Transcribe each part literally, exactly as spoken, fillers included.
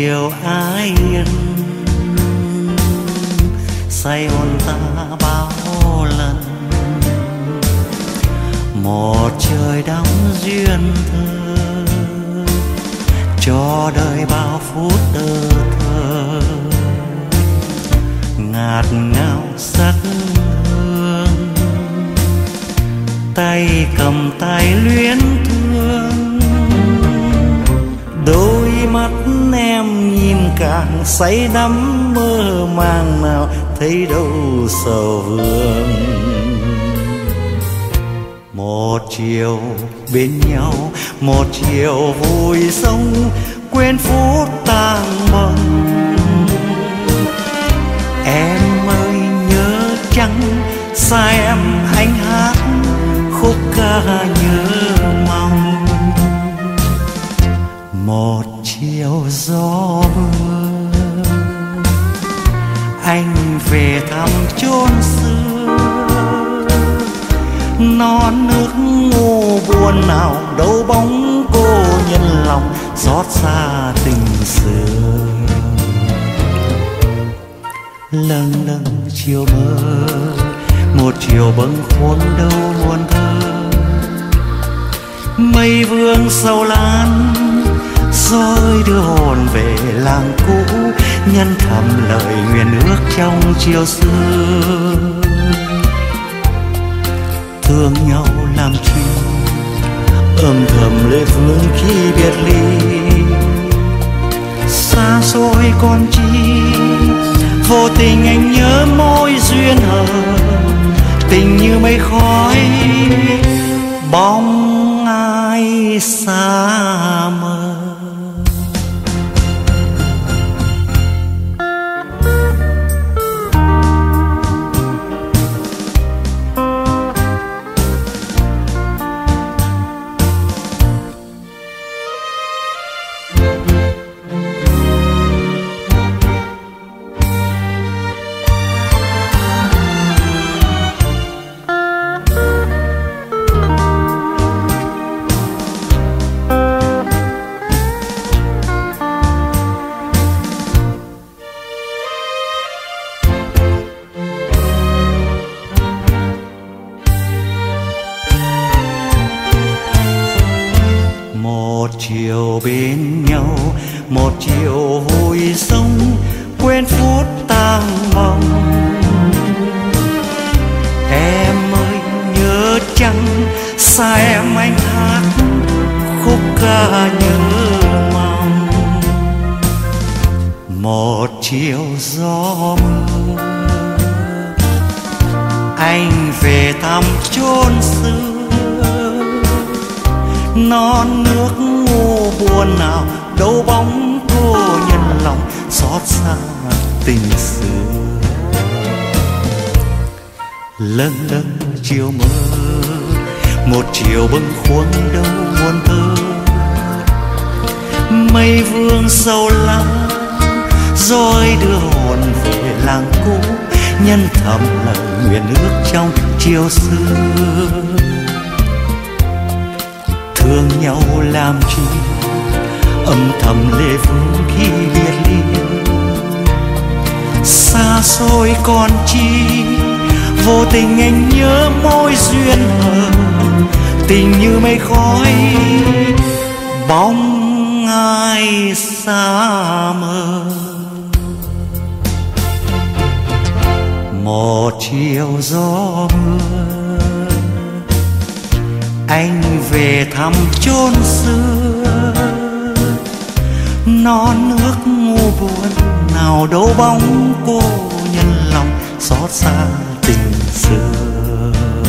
chiều ái ân say hồn ta bao lần, một trời đắm duyên thơ cho đời bao phút tơ thơ, ngạt ngào sắc hương tay cầm tay luyến thương, đôi mắt em nhìn càng say đắm mơ màng nào thấy đâu sầu vương. Một chiều bên nhau, một chiều vui sống quên phút tang bồng. Em ơi nhớ chăng xa em anh hát khúc ca nhớ mong. Một chiều gió mưa anh về thăm chốn xưa, non nước ngô buồn nào đâu bóng cô nhân lòng xót xa tình xưa. Lâng lâng chiều mơ, một chiều bâng khuâng đâu muôn thơ, mây vương sầu lan rồi đưa hồn về làng cũ, nhân thầm lời nguyện ước trong chiều xưa. Thương nhau làm chi, âm thầm lệ phương khi biệt ly. Xa xôi còn chi, vô tình anh nhớ mối duyên hờ, tình như mây khói bóng ai xa mờ. Một chiều bên nhau, một chiều vui sống quên phút tang bồng. Em ơi nhớ chăng xa em anh hát khúc ca nhớ mong. Một chiều gió mưa anh về thăm chốn xưa, non nước ngô buồn nào đâu bóng cô nhân lòng xót xa tình xưa. Lâng lâng chiều mơ, một chiều bâng khuâng đâu muôn thơ, mây vương sầu lắng rồi đưa hồn về làng cũ, nhân thầm lời nguyện ước trong chiều xưa. Thương nhau làm chi, âm thầm lệ phương khi biệt ly. Xa xôi còn chi, vô tình anh nhớ mối duyên hờ, tình như mây khói bóng ai xa mờ. Một chiều gió mưa anh về thăm chốn xưa, non nước ngô buồn nào đâu bóng cô nhân lòng xót xa tình xưa.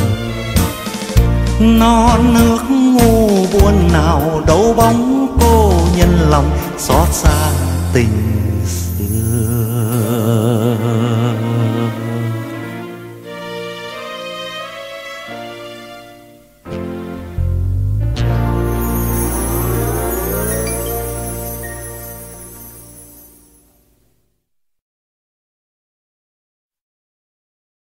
Non nước ngô buồn nào đâu bóng cô nhân lòng xót xa tình